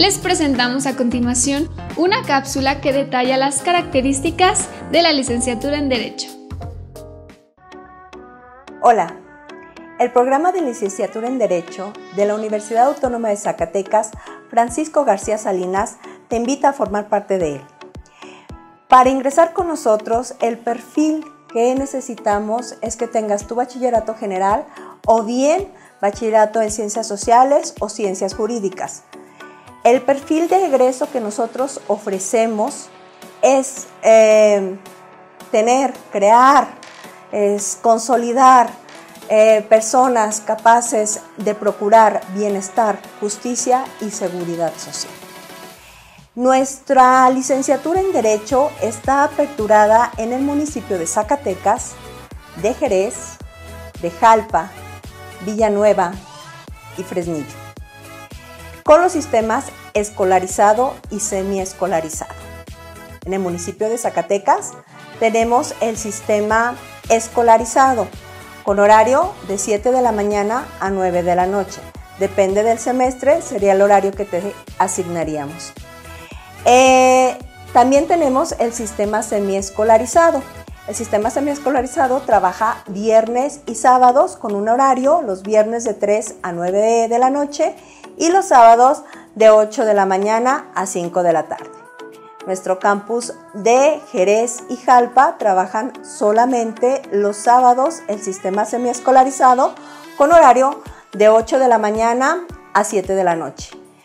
Les presentamos a continuación una cápsula que detalla las características de la licenciatura en Derecho. Hola, el programa de licenciatura en Derecho de la Universidad Autónoma de Zacatecas, Francisco García Salinas, te invita a formar parte de él. Para ingresar con nosotros, el perfil que necesitamos es que tengas tu bachillerato general o bien bachillerato en ciencias sociales o ciencias jurídicas. El perfil de egreso que nosotros ofrecemos es consolidar personas capaces de procurar bienestar, justicia y seguridad social. Nuestra licenciatura en Derecho está aperturada en el municipio de Zacatecas, de Jerez, de Jalpa, Villanueva y Fresnillo, con los sistemas escolarizado y semiescolarizado. En el municipio de Zacatecas tenemos el sistema escolarizado, con horario de 7 de la mañana a 9 de la noche. Depende del semestre, sería el horario que te asignaríamos. También tenemos el sistema semiescolarizado. El sistema semiescolarizado trabaja viernes y sábados con un horario, los viernes de 3 a 9 de la noche y los sábados de 8 de la mañana a 5 de la tarde. Nuestro campus de Jerez y Jalpa trabajan solamente los sábados el sistema semiescolarizado con horario de 8 de la mañana a 7 de la noche.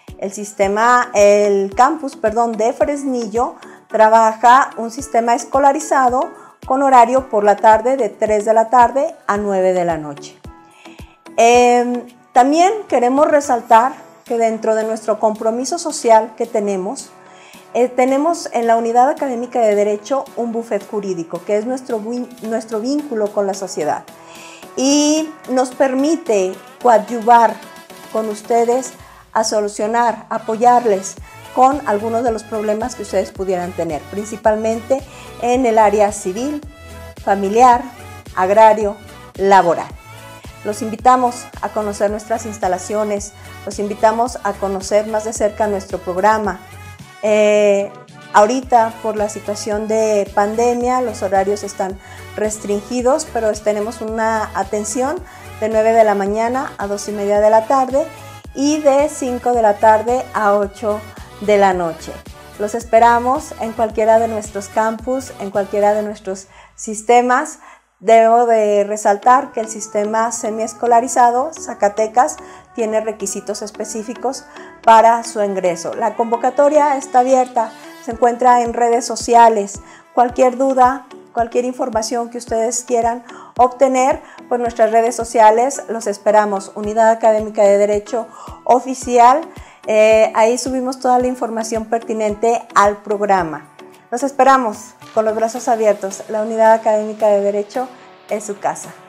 El campus de Fresnillo trabaja un sistema escolarizado con horario por la tarde de 3 de la tarde a 9 de la noche. También queremos resaltar que dentro de nuestro compromiso social que tenemos en la Unidad Académica de Derecho un bufet jurídico, que es nuestro vínculo con la sociedad y nos permite coadyuvar con ustedes a solucionar, apoyarles con algunos de los problemas que ustedes pudieran tener, principalmente en el área civil, familiar, agrario, laboral. Los invitamos a conocer nuestras instalaciones, los invitamos a conocer más de cerca nuestro programa. Ahorita, por la situación de pandemia, los horarios están restringidos, pero tenemos una atención de 9 de la mañana a 2:30 de la tarde y de 5 de la tarde a 8 de la noche. Los esperamos en cualquiera de nuestros campus, en cualquiera de nuestros sistemas. Debo de resaltar que el sistema semiescolarizado Zacatecas tiene requisitos específicos para su ingreso. La convocatoria está abierta, se encuentra en redes sociales. Cualquier duda, cualquier información que ustedes quieran obtener por nuestras redes sociales, los esperamos. Unidad Académica de Derecho Oficial, ahí subimos toda la información pertinente al programa. Los esperamos con los brazos abiertos. La Unidad Académica de Derecho es su casa.